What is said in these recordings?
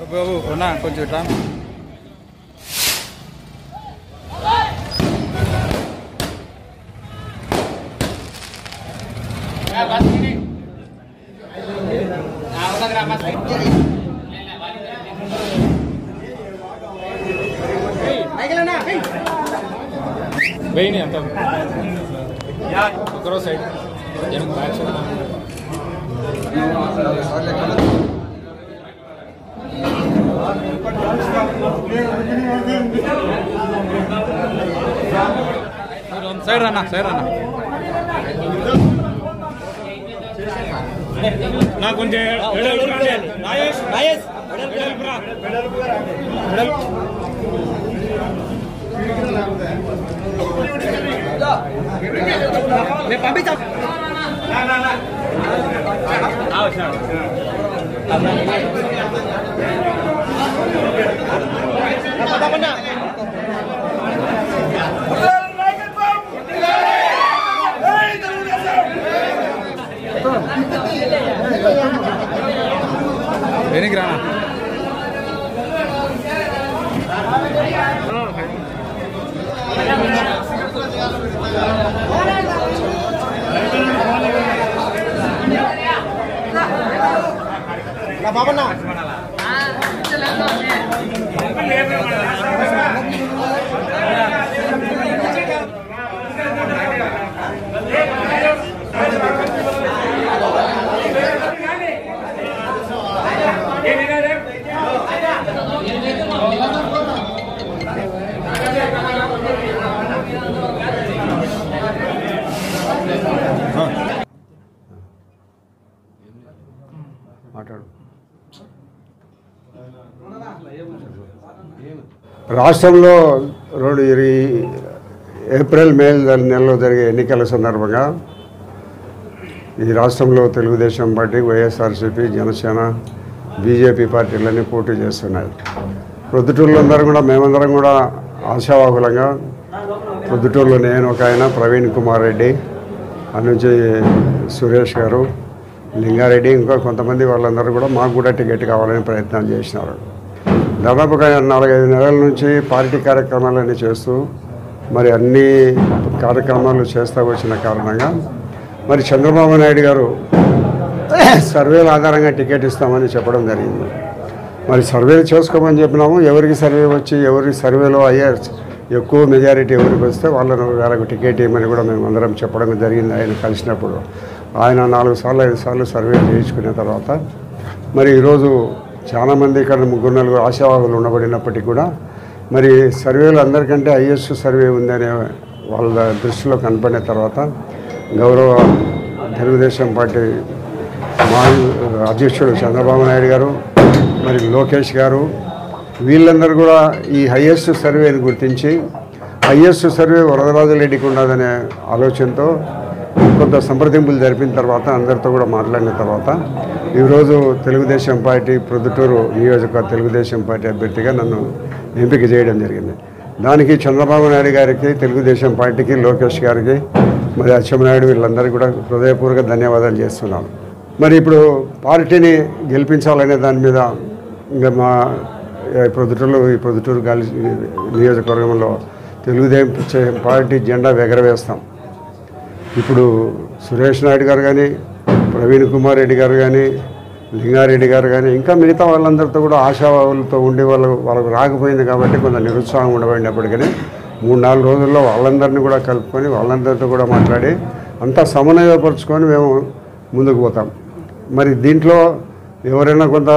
బాబు ఉన్నా కొంచెం ఇట్లా వెయ్యి అంత ఒకరో సైడ్ సైడ్ అన్న నాకు కొంచెం పంపించా వెనక్కి రానా బాబన్నా రాష్ట్రంలో ఏప్రిల్ మే నెలలో జరిగే ఎన్నికల సందర్భంగా ఈ రాష్ట్రంలో తెలుగుదేశం పార్టీ, వైఎస్ఆర్సీపీ, జనసేన, బీజేపీ పార్టీలన్నీ పోటీ చేస్తున్నాయి. ప్రొద్దుటూరులో మేమందరం కూడా ఆశావాహులంగా ప్రొద్దుటూరులో నేను ఒక ఆయన ప్రవీణ్ కుమార్ రెడ్డి, నుంచి సురేష్ గారు, లింగారెడ్డి, ఇంకా కొంతమంది వాళ్ళందరూ కూడా మాకు కూడా టికెట్ కావాలని ప్రయత్నం చేసినారు. దాదాపుగా 4-5 నెలల నుంచి పార్టీ కార్యక్రమాలన్నీ చేస్తూ మరి అన్ని కార్యక్రమాలు చేస్తూ వచ్చిన కారణంగా మరి చంద్రబాబు నాయుడు గారు సర్వేల ఆధారంగా టికెట్ ఇస్తామని చెప్పడం జరిగింది. మరి సర్వేలు చేసుకోమని చెప్పినాము. ఎవరికి సర్వే వచ్చి ఎవరి సర్వేలో ఎక్కువ మెజారిటీ ఎవరికి వస్తే వాళ్ళకు టికెట్ ఇవ్వమని కూడా మేము అందరం చెప్పడం జరిగింది. ఆయన కలిసినప్పుడు ఆయన 4 సార్లు 5 సార్లు సర్వే చేయించుకున్న తర్వాత మరి ఈరోజు చాలామంది ఇక్కడ 3-4 ఆశావాహులు ఉండబడినప్పటికీ కూడా మరి సర్వేలు అందరికంటే హైయెస్ట్ సర్వే ఉందనే వాళ్ళ దృష్టిలో కనపడిన తర్వాత గౌరవ తెలుగుదేశం పార్టీ అధ్యక్షుడు చంద్రబాబు నాయుడు గారు, మరి లోకేష్ గారు, వీళ్ళందరూ కూడా ఈ హైయెస్ట్ సర్వేని గుర్తించి హైయెస్ట్ సర్వే వరదరాజులరెడ్డికి ఉన్నదనే ఆలోచనతో కొంత సంప్రదింపులు జరిపిన తర్వాత అందరితో కూడా మాట్లాడిన తర్వాత ఈరోజు తెలుగుదేశం పార్టీ ప్రొద్దుటూరు నియోజకవర్గ తెలుగుదేశం పార్టీ అభ్యర్థిగా నన్ను ఎంపిక చేయడం జరిగింది. దానికి చంద్రబాబు నాయుడు గారికి, తెలుగుదేశం పార్టీకి, లోకేష్ గారికి, మరి అచ్చెన్నాయుడు వీళ్ళందరికీ కూడా హృదయపూర్వక ధన్యవాదాలు చేస్తున్నాను. మరి ఇప్పుడు పార్టీని గెలిపించాలనే దాని మీద ఇంకా మా ప్రొద్దుటూరు నియోజకవర్గంలో తెలుగుదేశం పార్టీ జెండా ఎగరవేస్తాం. ఇప్పుడు సురేష్ నాయుడు గారు కానీ, ప్రవీణ్ కుమార్ రెడ్డి గారు కానీ, లింగారెడ్డి గారు కానీ, ఇంకా మిగతా వాళ్ళందరితో కూడా ఆశావాహులతో ఉండి వాళ్ళకు రాకపోయింది కాబట్టి కొంత నిరుత్సాహం ఉండబడినప్పటికీ 3-4 రోజుల్లో వాళ్ళందరినీ కూడా కలుపుకొని వాళ్ళందరితో కూడా మాట్లాడి అంతా సమన్వయపరుచుకొని మేము ముందుకు పోతాం. మరి దీంట్లో ఎవరైనా కొంత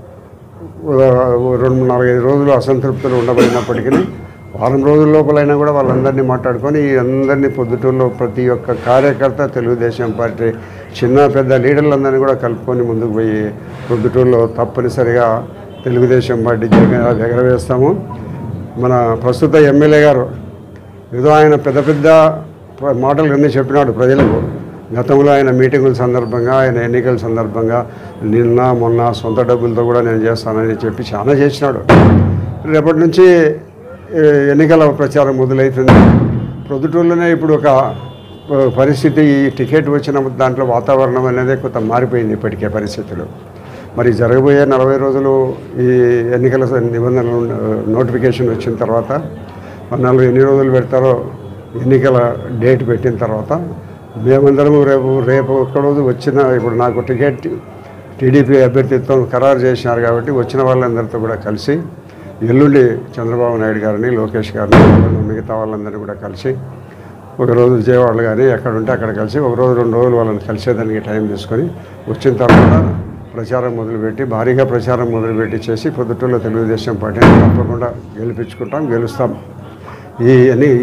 2-4-5 రోజులు అసంతృప్తులు ఉండబడినప్పటికీ వారం రోజుల లోపలైనా కూడా వాళ్ళందరినీ మాట్లాడుకొని అందరినీ పొద్దుటూరులో ప్రతి ఒక్క కార్యకర్త తెలుగుదేశం పార్టీ చిన్న పెద్ద లీడర్లందరినీ కూడా కలుపుకొని ముందుకు పోయి పొద్దుటూరులో తప్పనిసరిగా తెలుగుదేశం పార్టీ ఎగరవేస్తాము. మన ప్రస్తుత ఎమ్మెల్యే గారు ఏదో ఆయన పెద్ద మాటలు అన్నీ చెప్పినాడు ప్రజలకు. గతంలో ఆయన మీటింగుల సందర్భంగా, ఆయన ఎన్నికల సందర్భంగా నిన్న మొన్న సొంత డబ్బులతో కూడా నేను చేస్తానని చెప్పి చాలా చేసినాడు. రేపటి నుంచి ఎన్నికల ప్రచారం మొదలవుతుంది. ప్రొద్దుటూరులోనే ఇప్పుడు ఒక పరిస్థితి, ఈ టికెట్ వచ్చిన దాంట్లో వాతావరణం అనేది కొంత మారిపోయింది ఇప్పటికే పరిస్థితులు. మరి జరగబోయే 40 రోజులు ఈ ఎన్నికల నిబంధనలు నోటిఫికేషన్ వచ్చిన తర్వాత 14 ఎన్ని రోజులు పెడతారో ఎన్నికల డేట్ పెట్టిన తర్వాత మేమందరం రేపు ఒక్కరోజు వచ్చిన ఇప్పుడు నాకు టికెట్ టీడీపీ అభ్యర్థిత్వం ఖరారు చేసినారు కాబట్టి వచ్చిన వాళ్ళందరితో కూడా కలిసి ఎల్లుండి చంద్రబాబు నాయుడు గారిని లోకేష్ గారిని మిగతా వాళ్ళందరినీ కూడా కలిసి ఒకరోజు విజయవాడలో కానీ ఎక్కడ ఉంటే అక్కడ కలిసి ఒకరోజు 2 రోజులు వాళ్ళని కలిసేదానికి టైం తీసుకొని వచ్చిన తర్వాత ప్రచారం మొదలుపెట్టి భారీగా ప్రచారం మొదలుపెట్టి చేసి పొద్దుటూరులో తెలుగుదేశం పార్టీని తప్పకుండా గెలిపించుకుంటాం, గెలుస్తాం. ఈ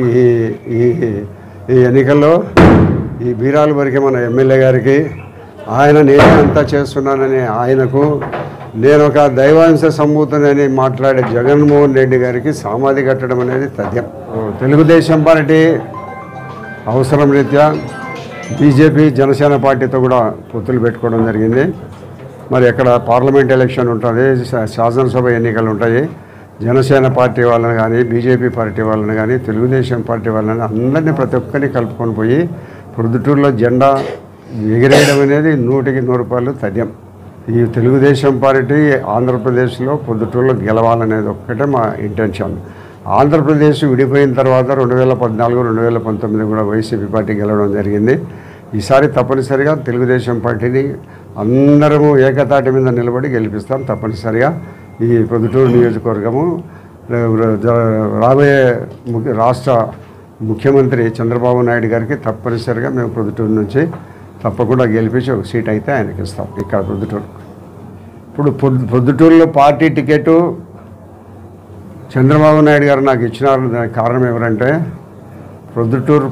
ఎన్నికల్లో ఈ బీరాలు వరకే మన ఎమ్మెల్యే గారికి ఆయన నేనే అంతా చేస్తున్నానని ఆయనకు నేను ఒక దైవాంశ సంభూతునని మాట్లాడే జగన్మోహన్ రెడ్డి గారికి సమాధి కట్టడం అనేది తథ్యం. తెలుగుదేశం పార్టీ అవసరం రీత్యా బీజేపీ జనసేన పార్టీతో కూడా పొత్తులు పెట్టుకోవడం జరిగింది. మరి ఎక్కడ పార్లమెంట్ ఎలక్షన్ ఉంటుంది, శాసనసభ ఎన్నికలు ఉంటాయి. జనసేన పార్టీ వాళ్ళని కానీ బీజేపీ పార్టీ వాళ్ళని కానీ తెలుగుదేశం పార్టీ వాళ్ళని అందరినీ ప్రతి ఒక్కరిని కలుపుకొని పోయి ప్రొద్దుటూరులో జెండా ఎగిరేయడం అనేది 100కి 100 తథ్యం. ఈ తెలుగుదేశం పార్టీ ఆంధ్రప్రదేశ్లో పొద్దుటూరులో గెలవాలనేది ఒక్కటే మా ఇంటెన్షన్. ఆంధ్రప్రదేశ్ విడిపోయిన తర్వాత 2014, 2019 కూడా వైసీపీ పార్టీ గెలవడం జరిగింది. ఈసారి తప్పనిసరిగా తెలుగుదేశం పార్టీని అందరము ఏకతాటి మీద నిలబడి గెలిపిస్తాం. తప్పనిసరిగా ఈ పొద్దుటూరు నియోజకవర్గము రాబోయే రాష్ట్ర ముఖ్యమంత్రి చంద్రబాబు నాయుడు గారికి తప్పనిసరిగా మేము పొద్దుటూరు నుంచి తప్పకుండా గెలిపించి ఒక సీట్ అయితే ఆయనకి ఇస్తాం ఇక్కడ పొద్దుటూరు. ఇప్పుడు పొద్దుటూరులో పార్టీ టికెట్ చంద్రబాబు నాయుడు గారు నాకు ఇచ్చినారు. దానికి కారణం ఎవరంటే పొద్దుటూరు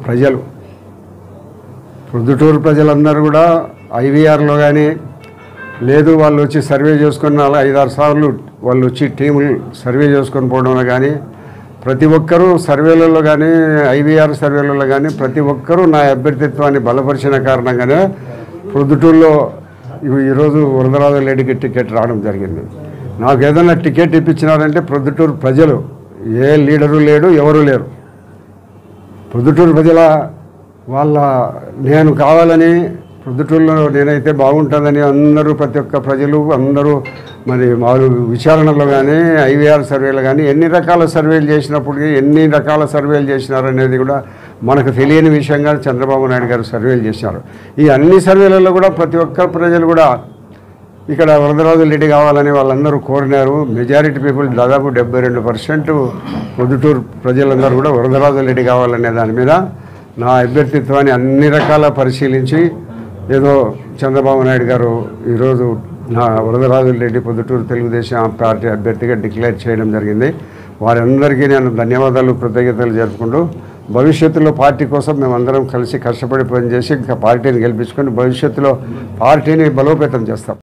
ప్రజలందరూ కూడా ఐవీఆర్లో కానీ లేదు వాళ్ళు వచ్చి సర్వే చేసుకున్న 5-6 సార్లు వాళ్ళు వచ్చి టీములు సర్వే చేసుకొని పోవడంలో కానీ ప్రతి ఒక్కరూ సర్వేలలో కానీ ఐవీఆర్ సర్వేలలో కానీ ప్రతి ఒక్కరూ నా అభ్యర్థిత్వాన్ని బలపరిచిన కారణంగానే పొద్దుటూరులో ఈరోజు వరదరాజు రెడ్డికి టికెట్ రావడం జరిగింది. నాకు ఏదైనా టికెట్ ఇప్పించినారంటే ప్రొద్దుటూరు ప్రజలు, ఏ లీడరు లేడు, ఎవరు లేరు. ప్రొద్దుటూరు ప్రజల నేను కావాలని ప్రొద్దుటూరులో నేనైతే బాగుంటుందని అందరూ ప్రతి ఒక్క ప్రజలు అందరూ మరి వాళ్ళు విచారణలో కానీ ఐవీఆర్ సర్వేలు కానీ ఎన్ని రకాల సర్వేలు చేసినప్పటికీ ఎన్ని రకాల సర్వేలు చేసినారనేది కూడా మనకు తెలియని విషయంగా చంద్రబాబు నాయుడు గారు సర్వేలు చేసినారు. ఈ అన్ని సర్వేలలో కూడా ప్రతి ఒక్క ప్రజలు కూడా ఇక్కడ వరదరాజు రెడ్డి కావాలని వాళ్ళందరూ కోరినారు. మెజారిటీ పీపుల్ దాదాపు 72% పొద్దుటూరు ప్రజలందరూ కూడా వరదరాజు రెడ్డి కావాలనే దాని మీద నా అభ్యర్థిత్వాన్ని అన్ని రకాల పరిశీలించి ఏదో చంద్రబాబు నాయుడు గారు ఈరోజు నా వరదరాజు రెడ్డి పొద్దుటూరు తెలుగుదేశం పార్టీ అభ్యర్థిగా డిక్లేర్ చేయడం జరిగింది. వారందరికీ నేను ధన్యవాదాలు, కృతజ్ఞతలు జరుపుకుంటూ భవిష్యత్తులో పార్టీ కోసం మేమందరం కలిసి కష్టపడి పనిచేసి ఇంకా పార్టీని గెలిపించుకొని భవిష్యత్తులో పార్టీని బలోపేతం చేస్తాం.